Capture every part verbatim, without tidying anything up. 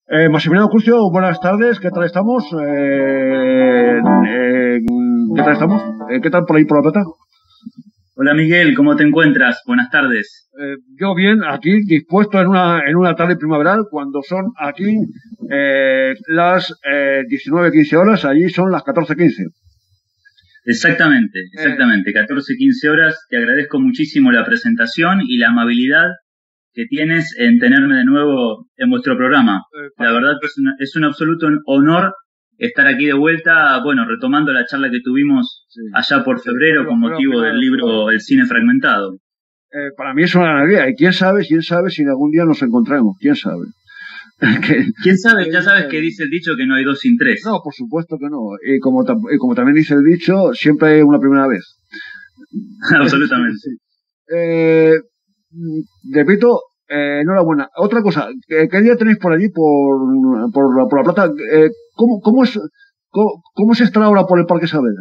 Eh, Maximiliano Curcio, buenas tardes, ¿qué tal estamos? Eh, eh, ¿Qué tal estamos? Eh, ¿Qué tal por ahí por La Plata? Hola Miguel, ¿cómo te encuentras? Buenas tardes. Eh, yo bien, aquí dispuesto en una en una tarde primaveral, cuando son aquí eh, las eh, diecinueve quince horas, allí son las catorce quince. Exactamente, exactamente, catorce quince horas. Te agradezco muchísimo la presentación y la amabilidad que tienes en tenerme de nuevo en vuestro programa. La verdad es, una, es un absoluto honor estar aquí de vuelta, bueno, retomando la charla que tuvimos sí. allá por febrero con motivo del libro El cine fragmentado. Eh, para mí es una alegría, y quién sabe, quién sabe si algún día nos encontramos, quién sabe. que, ¿Quién sabe? Ya sabes que dice el dicho que no hay dos sin tres. No, por supuesto que no. Y como, y como también dice el dicho, siempre hay una primera vez. Absolutamente. Sí. Eh, repito, eh, enhorabuena. Otra cosa, ¿qué, ¿qué día tenéis por allí, por, por, la, por la Plata? Eh, ¿cómo, cómo, es, cómo, ¿Cómo se está ahora por el Parque Saavedra?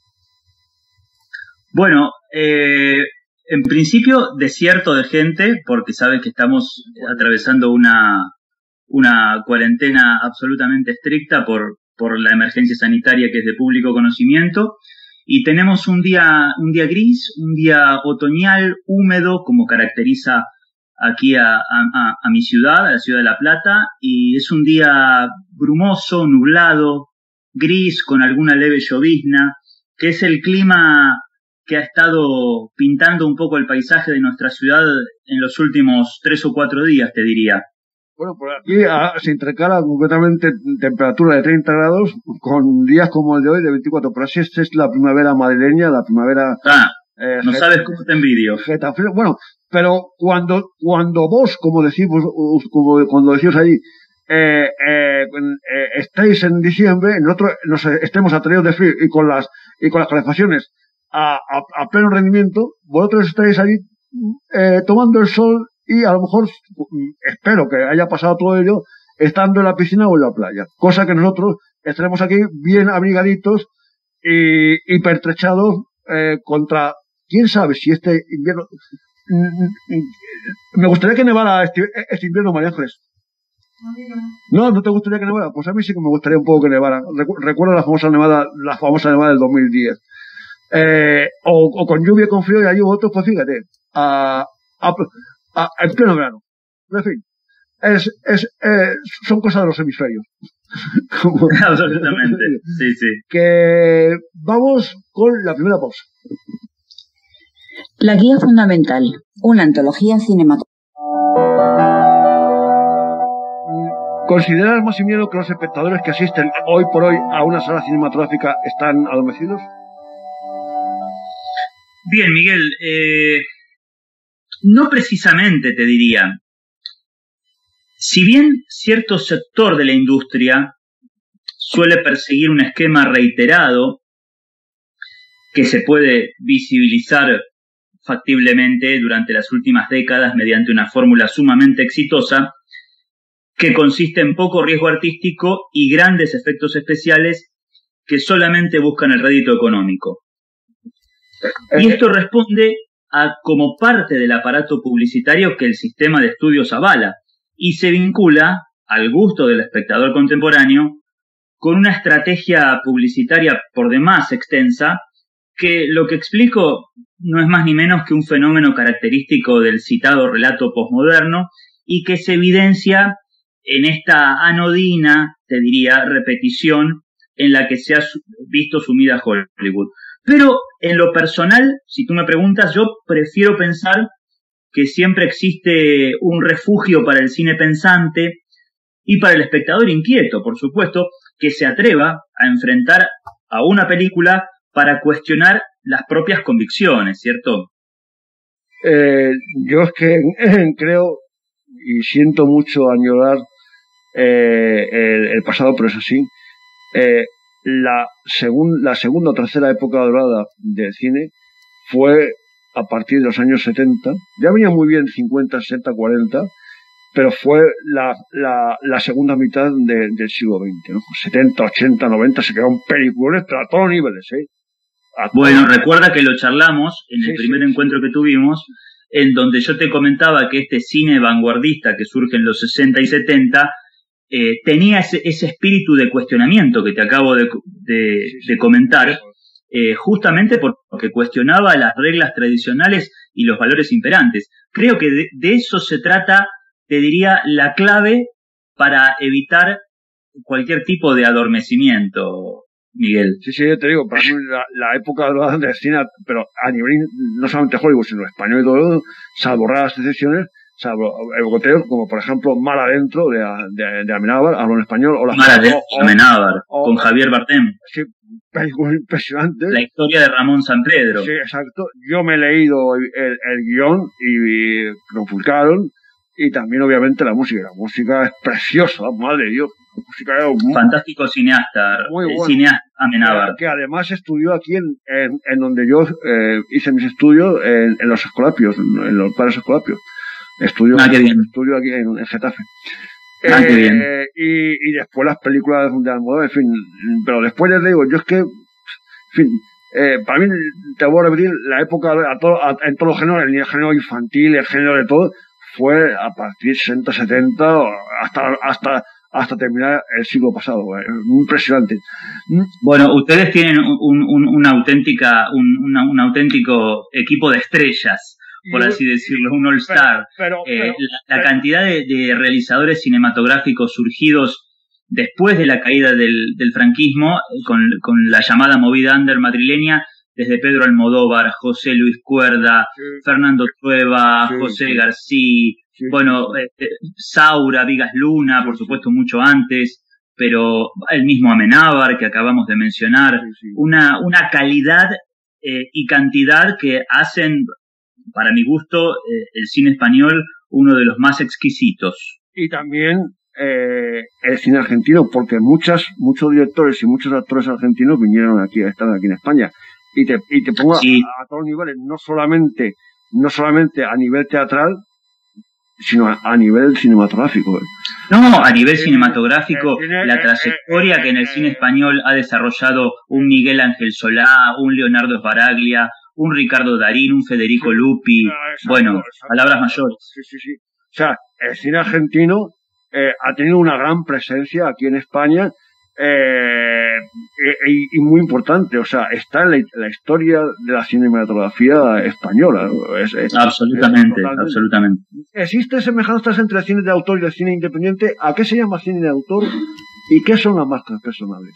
Bueno, eh, en principio desierto de gente, porque sabes que estamos atravesando una, una cuarentena absolutamente estricta por, por la emergencia sanitaria que es de público conocimiento. Y tenemos un día, un día gris, un día otoñal, húmedo, como caracteriza aquí a, a, a mi ciudad, a la ciudad de La Plata, y es un día brumoso, nublado, gris, con alguna leve llovizna, que es el clima que ha estado pintando un poco el paisaje de nuestra ciudad en los últimos tres o cuatro días, te diría. Bueno, por aquí ah, se intercala completamente temperatura de treinta grados con días como el de hoy de veinticuatro. Pero así esta es la primavera madrileña, la primavera... Ah, eh, no sabes cómo te envidio. Getafe, bueno, pero cuando cuando vos, como decimos, como cuando decimos allí, eh, eh, eh, estáis en diciembre, nosotros nos estemos atrevidos de frío y con las y con las calefacciones a, a, a pleno rendimiento, vosotros estáis allí eh, tomando el sol y a lo mejor, espero que haya pasado todo ello, estando en la piscina o en la playa. Cosa que nosotros estaremos aquí bien abrigaditos y, y pertrechados eh, contra, quién sabe si este invierno... Me gustaría que nevara este, este invierno, María Ángeles. No, ¿no te gustaría que nevara? Pues a mí sí que me gustaría un poco que nevara. Recuerdo la famosa nevada, la famosa nevada del dos mil diez. Eh, o, o con lluvia, con frío, y allí otros, pues fíjate, a, a, a, en pleno verano. En fin, es, es, eh, son cosas de los hemisferios. Como, absolutamente, sí, sí. Que vamos con la primera pausa. La guía fundamental, una antología cinematográfica. ¿Consideras, Maximiliano, que los espectadores que asisten hoy por hoy a una sala cinematográfica están adormecidos? Bien, Miguel, eh, no precisamente te diría. Si bien cierto sector de la industria suele perseguir un esquema reiterado que se puede visibilizar factiblemente durante las últimas décadas mediante una fórmula sumamente exitosa que consiste en poco riesgo artístico y grandes efectos especiales que solamente buscan el rédito económico. Y esto responde a como parte del aparato publicitario que el sistema de estudios avala y se vincula al gusto del espectador contemporáneo con una estrategia publicitaria por demás extensa que lo que explico no es más ni menos que un fenómeno característico del citado relato posmoderno y que se evidencia en esta anodina, te diría, repetición en la que se ha visto sumida Hollywood. Pero en lo personal, si tú me preguntas, yo prefiero pensar que siempre existe un refugio para el cine pensante y para el espectador inquieto, por supuesto, que se atreva a enfrentar a una película para cuestionar las propias convicciones, ¿cierto? Eh, yo es que eh, creo y siento mucho añorar eh, el, el pasado, pero es así. Eh, la, segun, la segunda o tercera época dorada del cine fue a partir de los años setenta. Ya venía muy bien cincuenta, sesenta, cuarenta, pero fue la, la, la segunda mitad de, del siglo veinte, ¿no? setenta, ochenta, noventa se quedaron películas a todos los niveles, ¿eh? Bueno, recuerda que lo charlamos en el sí, primer sí, encuentro sí. que tuvimos, en donde yo te comentaba que este cine vanguardista que surge en los sesenta y setenta eh, tenía ese, ese espíritu de cuestionamiento que te acabo de, de, de comentar, eh, justamente porque cuestionaba las reglas tradicionales y los valores imperantes. Creo que de, de eso se trata, te diría, la clave para evitar cualquier tipo de adormecimiento, Miguel. Sí, sí, te digo, para mí la, la época de la cine, pero a nivel no solamente Hollywood, sino español y todo, salvo raras excepciones, salvo europeos, como por ejemplo Mar Adentro de, de, de Amenábar, hablo en español, o la Mar Adentro de Amenábar, con Javier Bardem. Sí, película impresionante. La historia de Ramón San Pedro. Sí, exacto. Yo me he leído el, el, el guión y, y lo publicaron, y también obviamente la música. La música es preciosa, madre de Dios. La música es muy, fantástico cineasta, muy bueno. Cineasta Amenábar. Que, que además estudió aquí en, en, en donde yo eh, hice mis estudios, en, en los Escolapios, en, en los Padres Escolapios. Estudio, ah, qué bien. estudio aquí en, en Getafe. Ah, eh, qué bien. Y, y después las películas de Almodóvar, en fin. Pero después les digo, yo es que, en fin, eh, para mí, te voy a repetir, la época a todo, a, en todos los géneros, el género infantil, el género de todo, fue a partir de sesenta, setenta, hasta, hasta, hasta terminar el siglo pasado. Eh, impresionante. Bueno, ustedes tienen un, un, una auténtica, un, una, un auténtico equipo de estrellas, por así decirlo, un all-star. Pero, pero, eh, pero, la, la pero, cantidad de, de realizadores cinematográficos surgidos después de la caída del, del franquismo, con, con la llamada movida under madrileña, desde Pedro Almodóvar, José Luis Cuerda, sí, Fernando Trueba, sí, José sí, García, sí, bueno, eh, Saura, Vigas Luna, por supuesto mucho antes, pero el mismo Amenábar que acabamos de mencionar, sí, sí. una, una calidad eh, y cantidad que hacen, para mi gusto, eh, el cine español uno de los más exquisitos. Y también eh, el cine argentino, porque muchas, muchos directores y muchos actores argentinos vinieron aquí, están aquí en España. Y te, y te pongo sí. a, a todos los niveles, no solamente, no solamente a nivel teatral, sino a, a nivel cinematográfico. No, a nivel cinematográfico, eh, eh, la eh, trayectoria eh, que en el eh, cine español ha desarrollado un Miguel Ángel Solá, un Leonardo Sbaraglia, un Ricardo Darín, un Federico sí, Lupi, ah, exacto, bueno, exacto, palabras mayores. Sí, sí, sí. O sea, el cine argentino eh, ha tenido una gran presencia aquí en España, eh, y, y muy importante, o sea, está en la, la historia de la cinematografía española. Es, es, absolutamente, es absolutamente. ¿Existen semejanzas entre el cine de autor y el cine independiente? ¿A qué se llama cine de autor y qué son las marcas personales?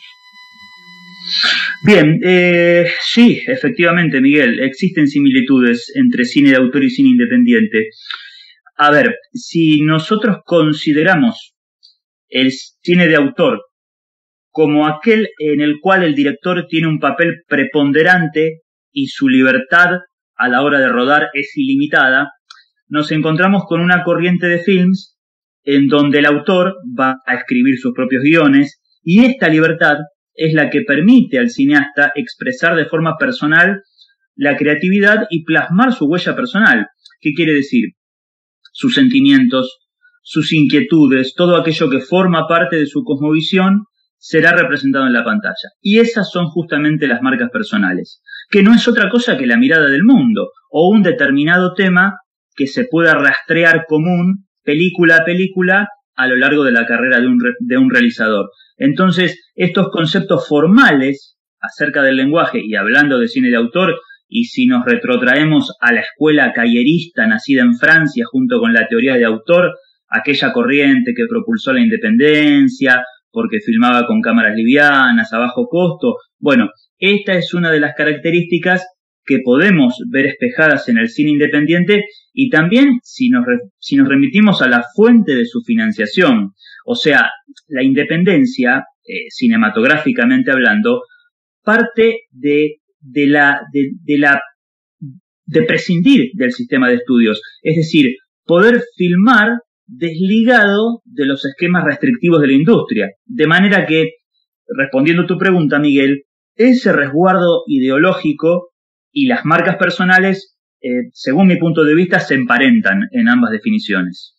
Bien, eh, sí, efectivamente, Miguel, existen similitudes entre cine de autor y cine independiente. A ver, si nosotros consideramos el cine de autor como aquel en el cual el director tiene un papel preponderante y su libertad a la hora de rodar es ilimitada, nos encontramos con una corriente de films en donde el autor va a escribir sus propios guiones y esta libertad es la que permite al cineasta expresar de forma personal la creatividad y plasmar su huella personal. ¿Qué quiere decir? Sus sentimientos, sus inquietudes, todo aquello que forma parte de su cosmovisión será representado en la pantalla. Y esas son justamente las marcas personales, que no es otra cosa que la mirada del mundo o un determinado tema que se pueda rastrear común, película a película, a lo largo de la carrera de un, de un realizador. Entonces, estos conceptos formales acerca del lenguaje, y hablando de cine de autor, y si nos retrotraemos a la escuela cayerista nacida en Francia junto con la teoría de autor, aquella corriente que propulsó la independencia, porque filmaba con cámaras livianas, a bajo costo. Bueno, esta es una de las características que podemos ver espejadas en el cine independiente y también si nos, re, si nos remitimos a la fuente de su financiación. O sea, la independencia, eh, cinematográficamente hablando, parte de, de, la, de, de, la, de prescindir del sistema de estudios. Es decir, poder filmar desligado de los esquemas restrictivos de la industria. De manera que, respondiendo a tu pregunta, Miguel, ese resguardo ideológico y las marcas personales, eh, según mi punto de vista, se emparentan en ambas definiciones.